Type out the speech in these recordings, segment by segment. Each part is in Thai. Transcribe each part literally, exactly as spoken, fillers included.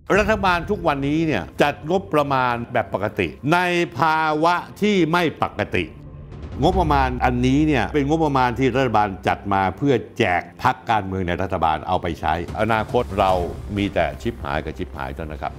รัฐบาลทุกวันนี้เนี่ยจัดงบประมาณแบบปกติในภาวะที่ไม่ปกติงบประมาณอันนี้เนี่ยเป็นงบประมาณที่รัฐบาลจัดมาเพื่อแจกพรรคการเมืองในรัฐบาลเอาไปใช้อนาคตเรามีแต่ชิบหายกับชิบหายเท่านั้นนะครับ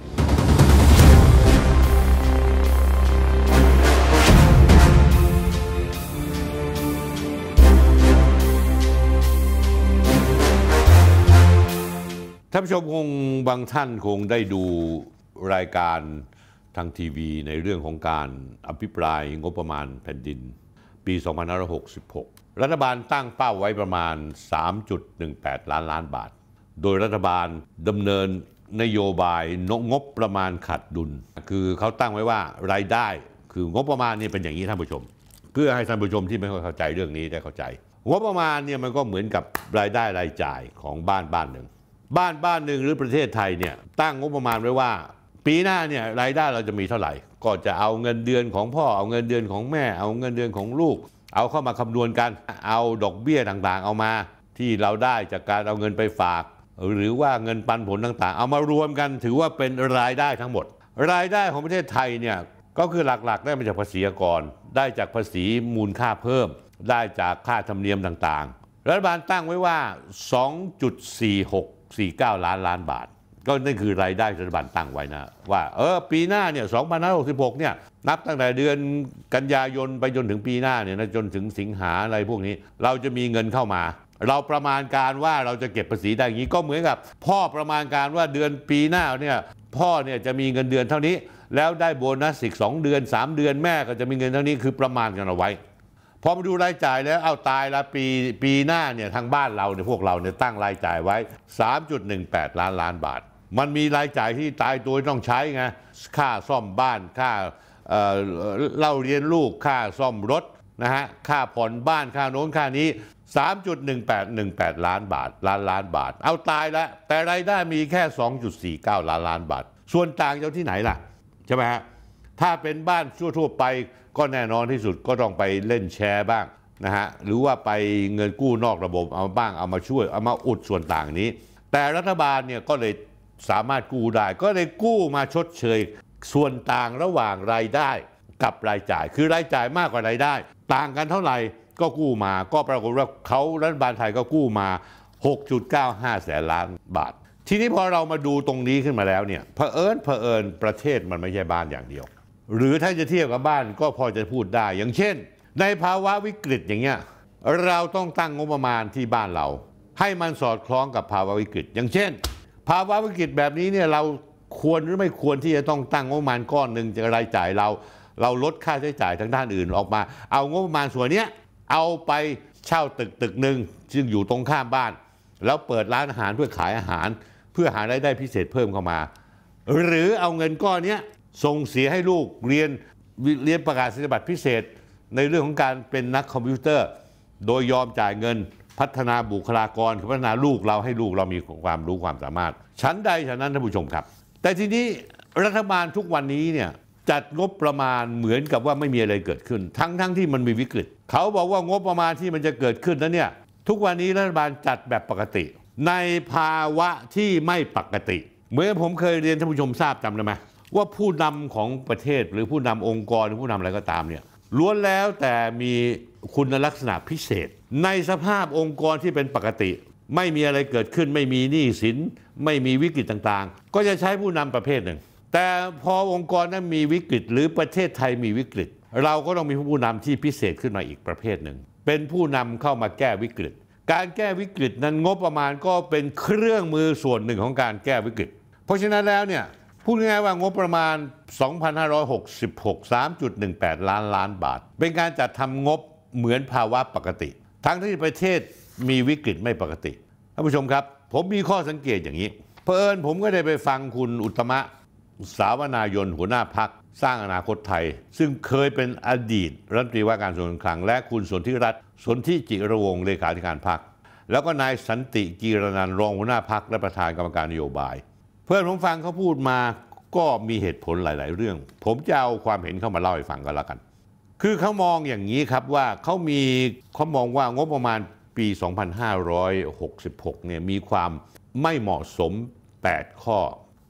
ท่านผู้ชมคงบางท่านคงได้ดูรายการทางทีวีในเรื่องของการอภิปรายงบประมาณแผ่นดินปีสองพันห้าร้อยหกสิบหกรัฐบาลตั้งเป้าไว้ประมาณ สามจุดหนึ่งแปด ล้านล้านบาทโดยรัฐบาลดำเนินนโยบายงบประมาณขาดดุลคือเขาตั้งไว้ว่ารายได้คืองบประมาณนี่เป็นอย่างนี้ท่านผู้ชมเพื่อให้ท่านผู้ชมที่ไม่ค่อยเข้าใจเรื่องนี้ได้เข้าใจงบประมาณเนี่ยมันก็เหมือนกับรายได้รายจ่ายของบ้านบ้านหนึ่งบ้านบ้านหนึ่งหรือประเทศไทยเนี่ยตั้งงบประมาณไว้ว่าปีหน้าเนี่ยรายได้เราจะมีเท่าไหร่ก็จะเอาเงินเดือนของพ่อเอาเงินเดือนของแม่เอาเงินเดือนของลูกเอาเข้ามาคำนวณกันเอาดอกเบี้ยต่างๆเอามาที่เราได้จากการเอาเงินไปฝากหรือว่าเงินปันผลต่างๆเอามารวมกันถือว่าเป็นรายได้ทั้งหมดรายได้ของประเทศไทยเนี่ยก็คือหลักๆได้มาจากภาษีอากรได้จากภาษีมูลค่าเพิ่มได้จากค่าธรรมเนียมต่างๆรัฐบาลตั้งไว้ว่า สองจุดสี่หกสี่เก้า ล้านล้านบาทก็นั่นคือรายได้รัฐบาลตั้งไว้นะว่าเออปีหน้าเนี่ยสองพันห้าร้อยหกสิบหกเนี่ยนับตั้งแต่เดือนกันยายนไปจนถึงปีหน้าเนี่ยนะจนถึงสิงหาอะไรพวกนี้เราจะมีเงินเข้ามาเราประมาณการว่าเราจะเก็บภาษีได้อย่างนี้ก็เหมือนกับพ่อประมาณการว่าเดือนปีหน้าเนี่ยพ่อเนี่ยจะมีเงินเดือนเท่านี้แล้วได้โบนัสอีกสองเดือนสามเดือนแม่ก็จะมีเงินเท่านี้คือประมาณกันเอาไว้พอมาดูรายจ่ายแล้วเอาตายละปีปีหน้าเนี่ยทางบ้านเราเนี่ยพวกเราเนี่ยตั้งรายจ่ายไว้ สามจุดหนึ่งแปด ล้านล้านบาทมันมีรายจ่ายที่ตายตัวต้องใช้ไงค่าซ่อมบ้านค่าเอ่อเล่าเรียนลูกค่าซ่อมรถนะฮะค่าผ่อนบ้านค่าโน้นค่านี้ สามจุดหนึ่งแปดหนึ่งแปด ล้านบาทล้านล้านบาทเอาตายแล้วแต่รายได้มีแค่ สองจุดสี่เก้า ล้านล้านบาทส่วนต่างจะที่ไหนล่ะใช่ไหมฮะถ้าเป็นบ้านทั่วๆไปก็แน่นอนที่สุดก็ต้องไปเล่นแชร์บ้างนะฮะหรือว่าไปเงินกู้นอกระบบเอาบ้างเอามาช่วยเอามาอุดส่วนต่างนี้แต่รัฐบาลเนี่ยก็เลยสามารถกู้ได้ก็เลยกู้มาชดเชยส่วนต่างระหว่างรายได้กับรายจ่ายคือรายจ่ายมากกว่ารายได้ต่างกันเท่าไหร่ก็กู้มาก็ปรากฏว่าเขารัฐบาลไทยก็กู้มา หกจุดเก้าห้า แสนล้านบาททีนี้พอเรามาดูตรงนี้ขึ้นมาแล้วเนี่ยเผอิญเผอิญประเทศมันไม่ใช่บ้านอย่างเดียวหรือถ้าจะเทียบกับบ้านก็พอจะพูดได้อย่างเช่นในภาวะวิกฤตอย่างเงี้ยเราต้องตั้งงบประมาณที่บ้านเราให้มันสอดคล้องกับภาวะวิกฤตอย่างเช่นภาวะวิกฤตแบบนี้เนี่ยเราควรหรือไม่ควรที่จะต้องตั้งงบประมาณก้อนหนึ่งจากรายจ่ายเราเราลดค่าใช้จ่ายทางด้านอื่นออกมาเอางบประมาณส่วนนี้เอาไปเช่าตึกตึกหนึ่งซึ่งอยู่ตรงข้ามบ้านแล้วเปิดร้านอาหารเพื่อขายอาหารเพื่อหารายได้พิเศษเพิ่มเข้ามาหรือเอาเงินก้อนนี้ส่งเสียให้ลูกเรียนเรียนประกาศนียบัตรพิเศษในเรื่องของการเป็นนักคอมพิวเตอร์โดยยอมจ่ายเงินพัฒนาบุคลากรพัฒนาลูกเราให้ลูกเรามีความรู้ความสามารถชั้นใดฉะนั้นท่านผู้ชมครับแต่ทีนี้รัฐบาลทุกวันนี้เนี่ยจัดงบประมาณเหมือนกับว่าไม่มีอะไรเกิดขึ้นทั้งทั้งที่มันมีวิกฤตเขาบอกว่างบประมาณที่มันจะเกิดขึ้นนั้นเนี่ยทุกวันนี้รัฐบาลจัดแบบปกติในภาวะที่ไม่ปกติเหมือนผมเคยเรียนท่านผู้ชมทราบจำได้ไหมว่าผู้นำของประเทศหรือผู้นำองค์กรหรือผู้นำอะไรก็ตามเนี่ยล้วนแล้วแต่มีคุณลักษณะพิเศษในสภาพองค์กรที่เป็นปกติไม่มีอะไรเกิดขึ้นไม่มีหนี้สินไม่มีวิกฤตต่างๆก็จะใช้ผู้นำประเภทหนึ่งแต่พอองค์กรนั้นมีวิกฤตหรือประเทศไทยมีวิกฤตเราก็ต้องมีผู้นำที่พิเศษขึ้นมาอีกประเภทหนึ่งเป็นผู้นำเข้ามาแก้วิกฤตการแก้วิกฤตนั้นงบประมาณก็เป็นเครื่องมือส่วนหนึ่งของการแก้วิกฤตเพราะฉะนั้นแล้วเนี่ยพูดง่ายๆว่างบประมาณ สองพันห้าร้อยหกสิบหก สามจุดหนึ่งแปด ล้านล้านบาทเป็นการจัดทำงบเหมือนภาวะปกติทั้งที่ประเทศมีวิกฤตไม่ปกติท่านผู้ชมครับผมมีข้อสังเกตอย่างนี้เพิ่นผมก็ได้ไปฟังคุณอุตมะสาวนายนหัวหน้าพรรคสร้างอนาคตไทยซึ่งเคยเป็นอดีตรัฐมนตรีว่าการกระทรวงการคลังและคุณสนธิรัตน์สนธิจิรวงศ์เลขาธิการพรรคแล้วก็นายสันติกีรนันท์รองหัวหน้าพรรคและประธานกรรมการนโยบายเพื่อนผมฟังเขาพูดมาก็มีเหตุผลหลายๆเรื่องผมจะเอาความเห็นเข้ามาเล่าให้ฟังกันแล้วกันคือเขามองอย่างนี้ครับว่าเขามีเขามองว่างบประมาณปี สองพันห้าร้อยหกสิบหก เนี่ยมีความไม่เหมาะสมแปดข้อ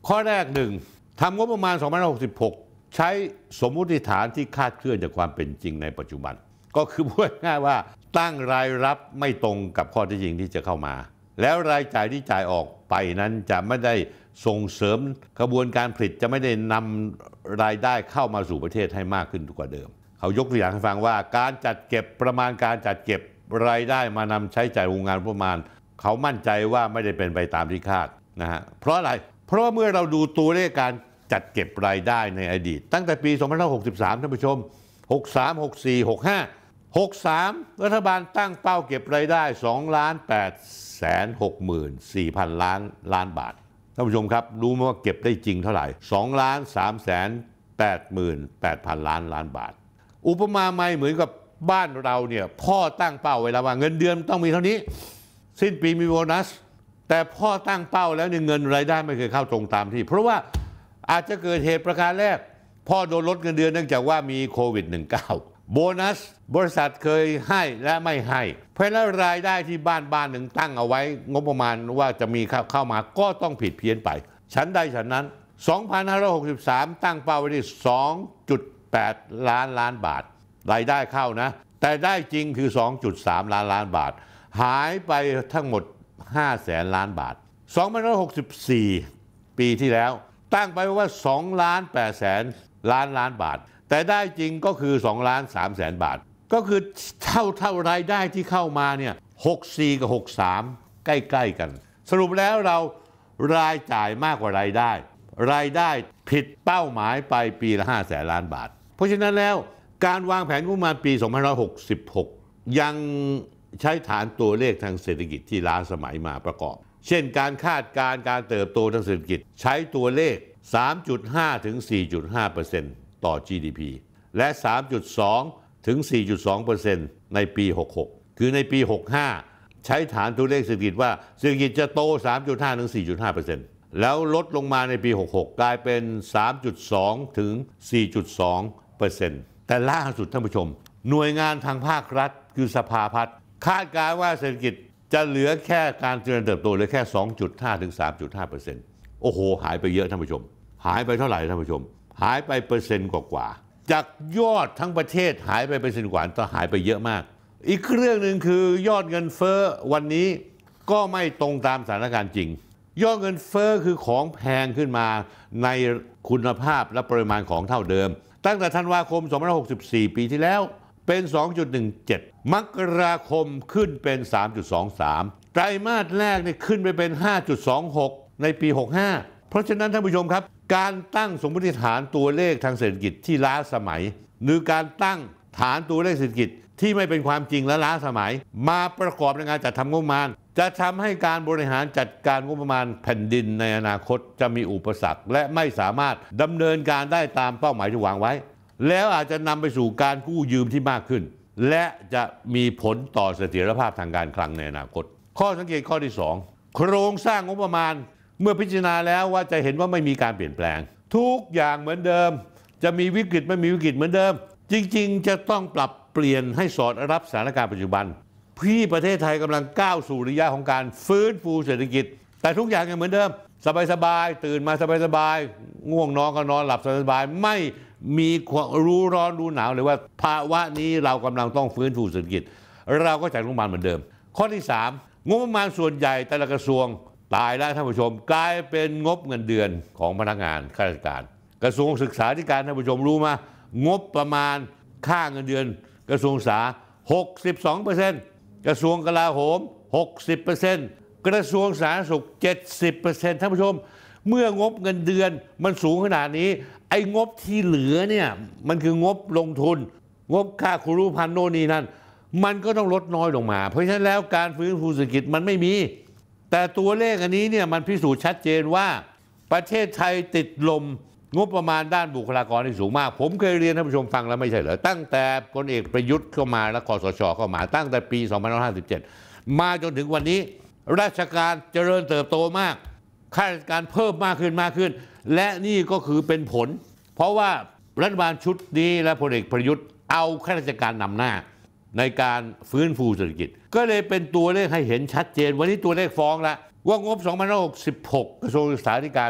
ข้อแรกหนึ่งทำงบประมาณสองพันห้าร้อยหกสิบหกใช้สมมุติฐานที่คาดเคลื่อนจากความเป็นจริงในปัจจุบันก็คือพูดง่ายว่าตั้งรายรับไม่ตรงกับข้อเท็จจริงที่จะเข้ามาแล้วรายจ่ายที่จ่ายออกไปนั้นจะไม่ได้ส่งเสริมกระบวนการผลิตจะไม่ได้นำรายได้เข้ามาสู่ประเทศให้มากขึ้นกว่าเดิมเขายกตัวอย่างให้ฟังว่าการจัดเก็บประมาณการจัดเก็บรายได้มานำใช้จ่ายโรงงานประมาณเขามั่นใจว่าไม่ได้เป็นไปตามที่คาดนะฮะเพราะอะไรเพราะว่าเมื่อเราดูตัวเลขการจัดเก็บรายได้ในอดีตตั้งแต่ปีสองพันห้าร้อยหกสิบสามท่านผู้ชมหกสาม หกสี่ หกห้า หกสามรัฐบาลตั้งเป้าเก็บรายได้สองล้านแปดแสนหกหมื่นสี่พันล้านล้านบาทท่านผู้ชมครับรู้ไหมว่าเก็บได้จริงเท่าไหร่สองล้านสามแสนแปดหมื่นแปดพันล้านล้านบาทอุปมาไม่เหมือนกับบ้านเราเนี่ยพ่อตั้งเป้าไว้แล้วว่าเงินเดือนต้องมีเท่านี้สิ้นปีมีโบนัสแต่พ่อตั้งเป้าแล้วเนี่ยเงินรายได้ไม่เคยเข้าตรงตามที่เพราะว่าอาจจะเกิดเหตุประการแรกพ่อโดนลดเงินเดือนเนื่องจากว่ามีโควิด สิบเก้า โบนัสบริษัทเคยให้และไม่ให้เพราะแล้วรายได้ที่บ้านบ้านหนึ่งตั้งเอาไว้งบประมาณว่าจะมีเข้ามาก็ต้องผิดเพี้ยนไปฉันใดฉันนั้นสองพันห้าร้อยหกสิบสามตั้งเป้าไว้ที่ สองจุดแปด ล้านล้านบาทรายได้เข้านะแต่ได้จริงคือ สองจุดสาม ล้านล้านบาทหายไปทั้งหมดห้าแสนล้านบาทสองพันห้าร้อยหกสิบสี่ปีที่แล้วตั้งไปว่าสองล้านแปดแสนล้านล้านบาทแต่ได้จริงก็คือสองล้านสามแสนบาทก็คือเท่าเท่ารายได้ที่เข้ามาเนี่ยหกสิบสี่กับหกสิบสามใกล้ๆกันสรุปแล้วเรารายจ่ายมากกว่ารายได้รายได้ผิดเป้าหมายไปปีละห้าแสนล้านบาทเพราะฉะนั้นแล้วการวางแผนงบประมาณปีสองพันห้าร้อยหกสิบหกยังใช้ฐานตัวเลขทางเศรษฐกิจที่ล้าสมัยมาประกอบเช่นการคาดการณ์การเติบโตทางเศรษฐกิจใช้ตัวเลข สามจุดห้า ถึง สี่จุดห้าเปอร์เซ็นต์ ต่อ จี ดี พี และ สามจุดสอง ถึง สี่จุดสองเปอร์เซ็นต์ ในปีหกสิบหกคือในปีหกสิบห้าใช้ฐานตัวเลขเศรษฐกิจว่าเศรษฐกิจจะโต สามจุดห้า ถึง สี่จุดห้าเปอร์เซ็นต์ แล้วลดลงมาในปีหกสิบหกกลายเป็น สามจุดสอง ถึง สี่จุดสองเปอร์เซ็นต์ แต่ล่าสุดท่านผู้ชมหน่วยงานทางภาครัฐคือสภาพัฒน์คาดการณ์ว่าเศรษฐกิจจะเหลือแค่การเจริญเติบโตเหลือแค่ สองจุดห้า ถึง สามจุดห้าเปอร์เซ็นต์ โอ้โหหายไปเยอะท่านผู้ชมหายไปเท่าไหร่ท่านผู้ชมหายไปเปอร์เซ็นต์กว่าๆจากยอดทั้งประเทศหายไปเปอร์เซ็นต์กว่าต้องหายไปเยอะมากอีกเรื่องหนึ่งคือยอดเงินเฟ้อวันนี้ก็ไม่ตรงตามสถานการณ์จริงยอดเงินเฟ้อคือของแพงขึ้นมาในคุณภาพและปริมาณของเท่าเดิมตั้งแต่ธันวาคมสองพันห้าร้อยหกสิบสี่ปีที่แล้วเป็น สองจุดหนึ่งเจ็ด มกราคมขึ้นเป็น สามจุดสองสาม ไตรมาสแรกนี่ขึ้นไปเป็น ห้าจุดสองหก ในปีหกสิบห้าเพราะฉะนั้นท่านผู้ชมครับการตั้งสมมติฐานตัวเลขทางเศรษฐกิจที่ล้าสมัยหรือการตั้งฐานตัวเลขเศรษฐกิจที่ไม่เป็นความจริงและล้าสมัยมาประกอบในการจัดทำงบประมาณจะทำให้การบริหารจัดการงบประมาณแผ่นดินในอนาคตจะมีอุปสรรคและไม่สามารถดำเนินการได้ตามเป้าหมายที่วางไว้แล้วอาจจะนำไปสู่การกู้ยืมที่มากขึ้นและจะมีผลต่อเสถียรภาพทางการคลังในอนาคตข้อสังเกตข้อที่สองโครงสร้างงบประมาณเมื่อพิจารณาแล้วว่าจะเห็นว่าไม่มีการเปลี่ยนแปลงทุกอย่างเหมือนเดิมจะมีวิกฤตไม่มีวิกฤตเหมือนเดิมจริงๆจะต้องปรับเปลี่ยนให้สอดรับสถานการณ์ปัจจุบันที่ประเทศไทยกำลังก้าวสู่ระยะของการฟื้นฟูเศรษฐกิจแต่ทุกอย่างยังเหมือนเดิมสบายๆตื่นมาสบายๆง่วงนอนก็นอนหลับสบายๆไม่มีรู้ร้อนรู้หนาวเลยว่าภาวะนี้เรากำลังต้องฟื้นฟูเศรษฐกิจเราก็จ่ายงบประมาณเหมือนเดิมข้อที่สามงบประมาณส่วนใหญ่แต่ละกระทรวงตายแล้วท่านผู้ชมกลายเป็นงบเงินเดือนของพนักงานข้าราชการกระทรวงศึกษาธิการท่านผู้ชมรู้มางบประมาณค่าเงินเดือนกระทรวงศึกษา หกสิบสองเปอร์เซ็นต์ กระทรวงกลาโหม หกสิบเปอร์เซ็นต์ กระทรวงสาธารณสุข เจ็ดสิบเปอร์เซ็นต์ ท่านผู้ชมเมื่องบเงินเดือนมันสูงขนาดนี้ไอ้งบที่เหลือเนี่ยมันคืองบลงทุนงบค่าครูพันโน่นนี่นั่นมันก็ต้องลดน้อยลงมาเพราะฉะนั้นแล้วการฟื้นฟูเศรษฐกิจมันไม่มีแต่ตัวเลขอันนี้เนี่ยมันพิสูจน์ชัดเจนว่าประเทศไทยติดลมงบประมาณด้านบุคลากรที่สูงมากผมเคยเรียนท่านผู้ชมฟังแล้วไม่ใช่เหรอตั้งแต่พลเอกประยุทธ์เข้ามาและคสช.เข้ามาตั้งแต่ปีสองพันห้าร้อยห้าสิบเจ็ดมาจนถึงวันนี้ราชการเจริญเติบโตมากข้าราชการเพิ่มมากขึ้นมากขึ้นและนี่ก็คือเป็นผลเพราะว่ารัฐบาลชุดนี้และพลเอกประยุทธ์เอาข้าราชการนำหน้าในการฟื้นฟูเศรษฐกิจก็เลยเป็นตัวเลขให้เห็นชัดเจนวันนี้ตัวเลขฟ้องแล้วว่างบสองพันห้าร้อยหกสิบหกกระทรวงศึกษาธิการ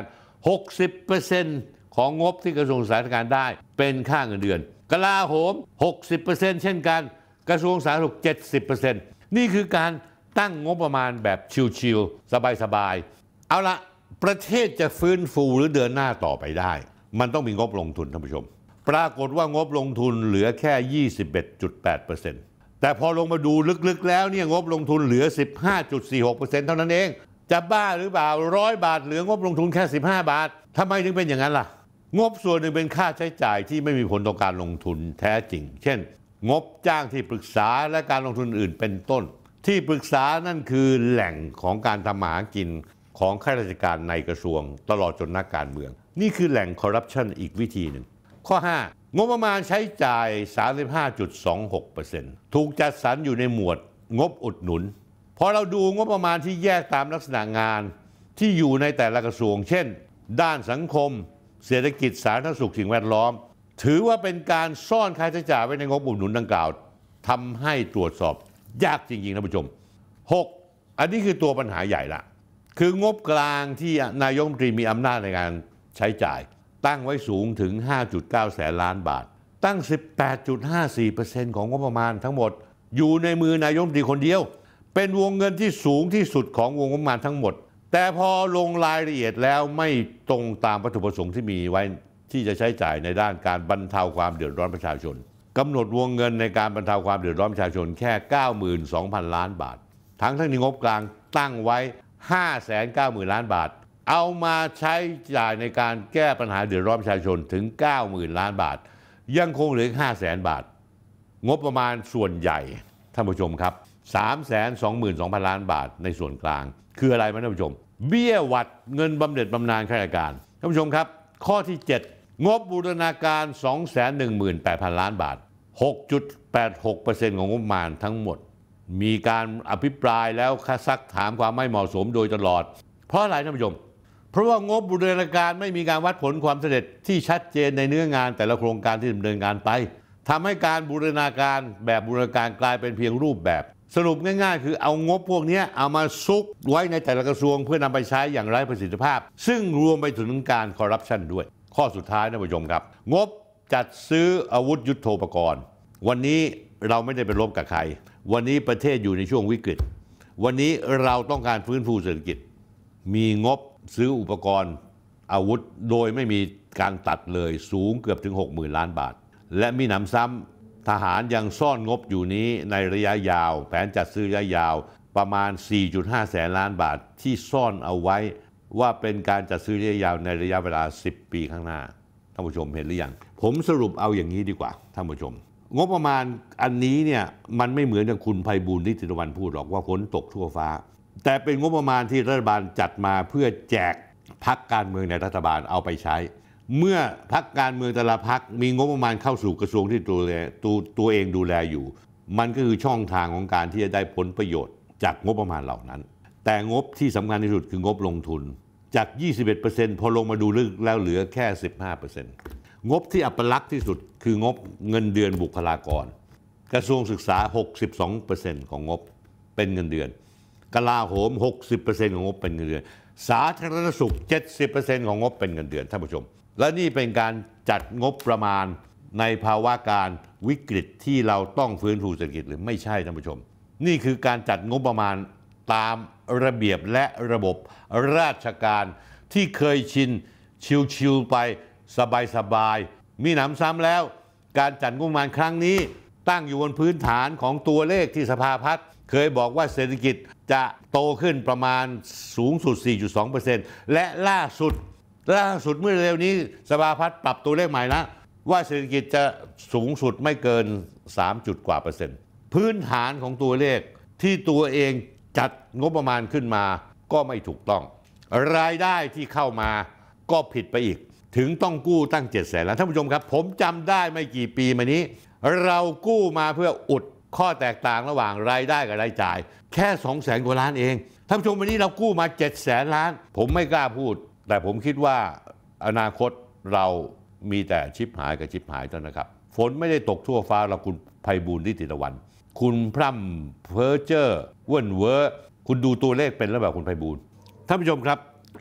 หกสิบเปอร์เซ็นต์ ของงบที่กระทรวงศึกษาธิการได้เป็นค่าเงินเดือนกลาโหม หกสิบเปอร์เซ็นต์ เช่นกันกระทรวงสาธารณสุข เจ็ดสิบเปอร์เซ็นต์ นี่คือการตั้งงบประมาณแบบชิวๆสบายๆเอาละประเทศจะฟื้นฟูหรือเดินหน้าต่อไปได้มันต้องมีงบลงทุนท่านผู้ชมปรากฏว่างบลงทุนเหลือแค่ ยี่สิบเอ็ดจุดแปดเปอร์เซ็นต์ แต่พอลงมาดูลึกๆแล้วเนี่ยงบลงทุนเหลือ สิบห้าจุดสี่หกเปอร์เซ็นต์ เท่านั้นเองจะบ้าหรือเปล่าร้อยบาทเหลืองบลงทุนแค่สิบห้าบาททำไมถึงเป็นอย่างนั้นล่ะงบส่วนหนึ่งเป็นค่าใช้จ่ายที่ไม่มีผลต่อการลงทุนแท้จริงเช่นงบจ้างที่ปรึกษาและการลงทุนอื่นเป็นต้นที่ปรึกษานั่นคือแหล่งของการทำมาหากินของข้าราชการในกระทรวงตลอดจนนักการเมืองนี่คือแหล่งคอร์รัปชันอีกวิธีหนึ่งข้อห้างบประมาณใช้จ่าย สามสิบห้าจุดสองหกเปอร์เซ็นต์ ถูกจัดสรรอยู่ในหมวดงบอุดหนุนพอเราดูงบประมาณที่แยกตามลักษณะงานที่อยู่ในแต่ละกระทรวงเช่นด้านสังคมเศรษฐกิจสาธารณสุขสิ่งแวดล้อมถือว่าเป็นการซ่อนค่าใช้จ่ายไว้ในงบอุดหนุนดังกล่าวทำให้ตรวจสอบยากจริงๆท่านผู้ชมหกอันนี้คือตัวปัญหาใหญ่ละคืองบกลางที่นายกรัฐมนตรีมีอำนาจในการใช้จ่ายตั้งไว้สูงถึง ห้าจุดเก้า แสนล้านบาทตั้ง สิบแปดจุดห้าสี่เปอร์เซ็นต์ ของงบประมาณทั้งหมดอยู่ในมือนายกรัฐมนตรีคนเดียวเป็นวงเงินที่สูงที่สุดของวงงบประมาณทั้งหมดแต่พอลงรายละเอียดแล้วไม่ตรงตามวัตถุประสงค์ที่มีไว้ที่จะใช้จ่ายในด้านการบรรเทาความเดือดร้อนประชาชนกำหนดวงเงินในการบรรเทาความเดือดร้อนประชาชนแค่ เก้าหมื่นสองพัน ล้านบาททั้งทั้งที่งบกลางตั้งไว้ ห้าแสนเก้าหมื่น ล้านบาทเอามาใช้จ่ายในการแก้ปัญหาเดือดร้อนประชาชนถึง เก้าหมื่น ล้านบาทยังคงเหลือ ห้าแสน บาทงบประมาณส่วนใหญ่ท่านผู้ชมครับ สามแสนสองหมื่นสองพัน ล้านบาทในส่วนกลางคืออะไรไหมท่านผู้ชมเบี้ยหวัดเงินบำเหน็จบำนาญข้าราชการท่านผู้ชมครับข้อที่ เจ็ด งบบูรณาการ สองแสนหนึ่งหมื่นแปดพัน ล้านบาท หกจุดแปดหกเปอร์เซ็นต์ ของงบประมาณทั้งหมดมีการอภิปรายแล้วซักถามความไม่เหมาะสมโดยตลอดเพราะอะไรท่านผู้ชมเพราะว่างบบูรณาการไม่มีการวัดผลความสำเร็จที่ชัดเจนในเนื้องานแต่ละโครงการที่ดำเนินงานไปทำให้การบูรณาการแบบบูรณาการกลายเป็นเพียงรูปแบบสรุปง่ายๆคือเอางบพวกนี้เอามาซุกไว้ในแต่ละกระทรวงเพื่อนำไปใช้อย่างไร้ประสิทธิภาพซึ่งรวมไปถึงการคอร์รัปชันด้วยข้อสุดท้ายท่านผู้ชมครับงบจัดซื้ออาวุธยุทโธปกรณ์วันนี้เราไม่ได้ไปรบกับใครวันนี้ประเทศอยู่ในช่วงวิกฤตวันนี้เราต้องการฟื้นฟูเศรษฐกิจมีงบซื้ออุปกรณ์อาวุธโดยไม่มีการตัดเลยสูงเกือบถึง หกหมื่น ล้านบาทและมีหนำซ้ำทหารยังซ่อนงบอยู่นี้ในระยะยาวแผนจัดซื้อระยะยาวประมาณ สี่จุดห้า แสนล้านบาทที่ซ่อนเอาไว้ว่าเป็นการจัดซื้อระยะยาวในระยะเวลาสิบปีข้างหน้าท่านผู้ชมเห็นหรือยังผมสรุปเอาอย่างนี้ดีกว่าท่านผู้ชมงบประมาณอันนี้เนี่ยมันไม่เหมือนกับคุณไพบูลย์ นิติตะวันพูดหรอกว่าฝนตกทั่วฟ้าแต่เป็นงบประมาณที่รัฐบาลจัดมาเพื่อแจกพรรคการเมืองในรัฐบาลเอาไปใช้เมื่อพรรคการเมืองแต่ละพรรคมีงบประมาณเข้าสู่กระทรวงที่ตัวตัวตัวเองดูแลอยู่มันก็คือช่องทางของการที่จะได้ผลประโยชน์จากงบประมาณเหล่านั้นแต่งบที่สำคัญที่สุดคืองบลงทุนจาก ยี่สิบเอ็ดเปอร์เซ็นต์ พอลงมาดูลึกแล้วเหลือแค่ สิบห้าเปอร์เซ็นต์ งบที่อัปลักษณ์ที่สุดคืองบเงินเดือนบุคลากรกระทรวงศึกษา หกสิบสองเปอร์เซ็นต์ ของงบเป็นเงินเดือนกลาโหม หกสิบเปอร์เซ็นต์ ของงบเป็นเงินเดือนสาธารณสุข เจ็ดสิบเปอร์เซ็นต์ ของงบเป็นเงินเดือนท่านผู้ชมและนี่เป็นการจัดงบประมาณในภาวะการวิกฤตที่เราต้องฟื้นฟูเศรษฐกิจหรือไม่ใช่ท่านผู้ชมนี่คือการจัดงบประมาณตามระเบียบและระบบราชการที่เคยชินชิวๆไปสบายๆมีหนำซ้ำแล้วการจัดงบประมาณครั้งนี้ตั้งอยู่บนพื้นฐานของตัวเลขที่สภาพัฒน์เคยบอกว่าเศรษฐกิจจะโตขึ้นประมาณสูงสุด สี่จุดสองเปอร์เซ็นต์ และล่าสุดล่าสุดเมื่อเร็วนี้สภาพัฒน์ปรับตัวเลขใหม่นะว่าเศรษฐกิจจะสูงสุดไม่เกินสามจุดกว่าเปอร์เซ็นต์พื้นฐานของตัวเลขที่ตัวเองจัดงบประมาณขึ้นมาก็ไม่ถูกต้องรายได้ที่เข้ามาก็ผิดไปอีกถึงต้องกู้ตั้งเจ็ดแสนล้านท่านผู้ชมครับผมจำได้ไม่กี่ปีมานี้เรากู้มาเพื่ออุดข้อแตกต่างระหว่างรายได้กับรายจ่ายแค่สองแสนกว่าล้านเองท่านผู้ชมวันนี้เรากู้มาเจ็ดแสนล้านผมไม่กล้าพูดแต่ผมคิดว่าอนาคตเรามีแต่ชิบหายกับชิบหายเท่านั้นครับฝนไม่ได้ตกทั่วฟ้าเราคุณไพบูลย์ นิติตะวันคุณพร่ำเพ้อเจ้อเว่นเว้อคุณดูตัวเลขเป็นแล้วแบบคุณไพบูลย์ท่านผู้ชมครับ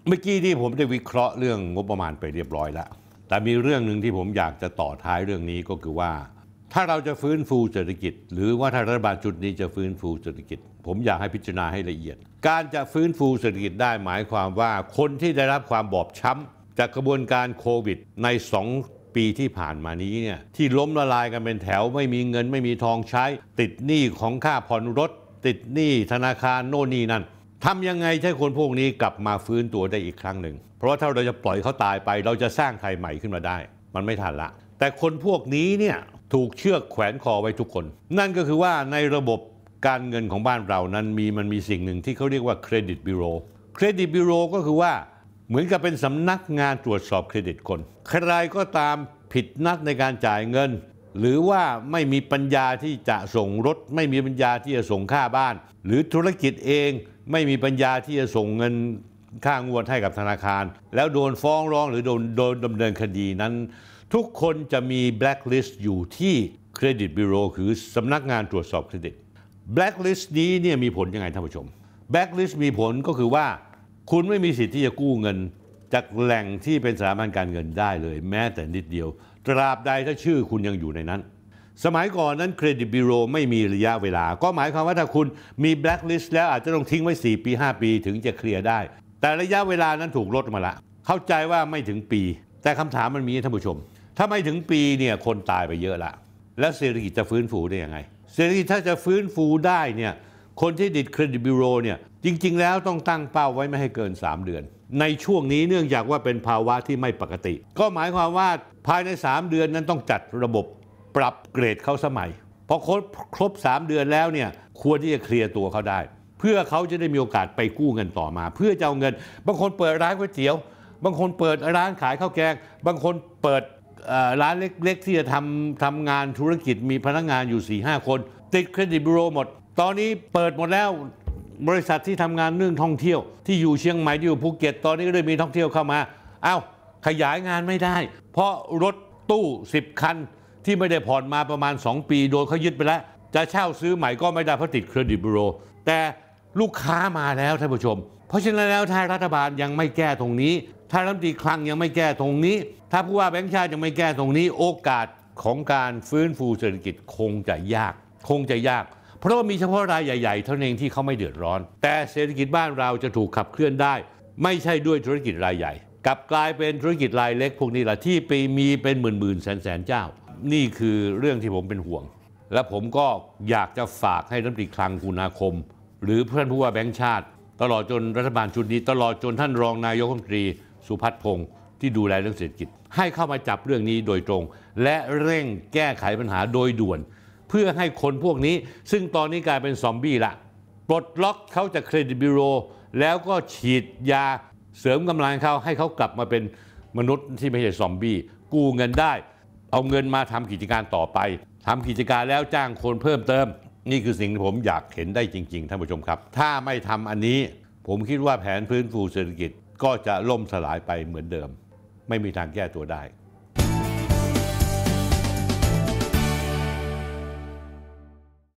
เมื่อกี้ที่ผมได้วิเคราะห์เรื่องงบประมาณไปเรียบร้อยแล้วแต่มีเรื่องหนึ่งที่ผมอยากจะต่อท้ายเรื่องนี้ก็คือว่าถ้าเราจะฟื้นฟูเศรษฐกิจหรือว่าถ้ารัฐบาลชุดนี้จะฟื้นฟูเศรษฐกิจผมอยากให้พิจารณาให้ละเอียดการจะฟื้นฟูเศรษฐกิจได้หมายความว่าคนที่ได้รับความบอบช้ำจากกระบวนการโควิดในสองปีที่ผ่านมานี้เนี่ยที่ล้มละลายกันเป็นแถวไม่มีเงินไม่มีทองใช้ติดหนี้ของค่าผ่อนรถติดหนี้ธนาคารโน่นนี่นั่นทำยังไงให้คนพวกนี้กลับมาฟื้นตัวได้อีกครั้งหนึ่งเพราะว่าถ้าเราจะปล่อยเขาตายไปเราจะสร้างใครใหม่ขึ้นมาได้มันไม่ทันละแต่คนพวกนี้เนี่ยถูกเชือกแขวนคอไว้ทุกคนนั่นก็คือว่าในระบบการเงินของบ้านเรานั้นมีมันมีสิ่งหนึ่งที่เขาเรียกว่าเครดิตบิโรเครดิตบิโรก็คือว่าเหมือนกับเป็นสำนักงานตรวจสอบเครดิตคนใครก็ตามผิดนัดในการจ่ายเงินหรือว่าไม่มีปัญญาที่จะส่งรถไม่มีปัญญาที่จะส่งค่าบ้านหรือธุรกิจเองไม่มีปัญญาที่จะส่งเงินค่างวดให้กับธนาคารแล้วโดนฟ้องร้องหรือโดนโดนดำเนินคดีนั้นทุกคนจะมีแบล็คลิสต์อยู่ที่เครดิตบิโรคือสำนักงานตรวจสอบเครดิตแบล็คลิสต์นี้เนี่ยมีผลยังไงท่านผู้ชมแบล็คลิสต์มีผลก็คือว่าคุณไม่มีสิทธิ์ที่จะกู้เงินจากแหล่งที่เป็นสถาบันการเงินได้เลยแม้แต่นิดเดียวตราบใดถ้าชื่อคุณยังอยู่ในนั้นสมัยก่อนนั้นเครดิตบิโรไม่มีระยะเวลาก็หมายความว่าถ้าคุณมีแบล็คลิสต์แล้วอาจจะต้องทิ้งไว้สี่ปีห้าปีถึงจะเคลียร์ได้แต่ระยะเวลานั้นถูกลดมาละเข้าใจว่าไม่ถึงปีแต่คำถามมันมีท่านผู้ชมถ้าไม่ถึงปีเนี่ยคนตายไปเยอะละแล้วเศรษฐกิจจะฟื้นฟูได้ยังไงเศรษฐกิจถ้าจะฟื้นฟูได้เนี่ยคนที่ดิดเครดิตบิโรเนี่ยจริงๆแล้วต้องตั้งเป้าไว้ไม่ให้เกินสามเดือนในช่วงนี้เนื่องจากว่าเป็นภาวะที่ไม่ปกติก็หมายความว่าภายในสามเดือนนั้นต้องจัดระบบปรับเกรดเขาสมัยพอครบครบสามเดือนแล้วเนี่ยควรที่จะเคลียร์ตัวเขาได้เพื่อเขาจะได้มีโอกาสไปกู้เงินต่อมาเพื่อจะเอาเงินบางคนเปิดร้านก๋วยเตี๋ยวบางคนเปิดร้านขายข้าวแกงบางคนเปิดร้านเล็กๆที่จะทำทำงานธุรกิจมีพนักงานอยู่ สี่ห้า คนติดเครดิตบิโรหมดตอนนี้เปิดหมดแล้วบริษัทที่ทำงานเรื่องท่องเที่ยวที่อยู่เชียงใหม่ที่อยู่ภูเก็ตตอนนี้ก็เลยมีท่องเที่ยวเข้ามาอ้าวขยายงานไม่ได้เพราะรถตู้สิบคันที่ไม่ได้ผ่อนมาประมาณสองปีโดนเขายึดไปแล้วจะเช่าซื้อใหม่ก็ไม่ได้เพราะติดเครดิตบิโรแต่ลูกค้ามาแล้วท่านผู้ชมเพราะฉะนั้นแล้วถ้ารัฐบาลยังไม่แก้ตรงนี้ถ้ารัฐมนตรีคลังยังไม่แก้ตรงนี้ถ้าผู้ว่าแบงก์ชาติยังไม่แก้ตรงนี้โอกาสของการฟื้นฟูเศรษฐกิจคงจะยากคงจะยากเพราะว่ามีเฉพาะรายใหญ่ๆเท่านั้นเองที่เขาไม่เดือดร้อนแต่เศรษฐกิจบ้านเราจะถูกขับเคลื่อนได้ไม่ใช่ด้วยธุรกิจรายใหญ่กลับกลายเป็นธุรกิจรายเล็กพวกนี้แหละที่ไปมีเป็นหมื่นๆแสนๆเจ้านี่คือเรื่องที่ผมเป็นห่วงและผมก็อยากจะฝากให้รัฐมนตรีคลังกุณาคมหรือท่านผู้ว่าแบงก์ชาติตลอดจนรัฐบาลชุดนี้ตลอดจนท่านรองนายกรัฐมนตรีสุพัฒน์พงศ์ที่ดูแลเรื่องเศรษฐกิจให้เข้ามาจับเรื่องนี้โดยตรงและเร่งแก้ไขปัญหาโดยด่วนเพื่อให้คนพวกนี้ซึ่งตอนนี้กลายเป็นซอมบี้ละปลดล็อกเขาจากเครดิตบิโรแล้วก็ฉีดยาเสริมกำลังเขาให้เขากลับมาเป็นมนุษย์ที่ไม่ใช่ซอมบี้กู้เงินได้เอาเงินมาทำกิจการต่อไปทำกิจการแล้วจ้างคนเพิ่มเติมนี่คือสิ่งที่ผมอยากเห็นได้จริงๆท่านผู้ชมครับถ้าไม่ทำอันนี้ผมคิดว่าแผนฟื้นฟูเศรษฐกิจก็จะล่มสลายไปเหมือนเดิมไม่มีทางแก้ตัวได้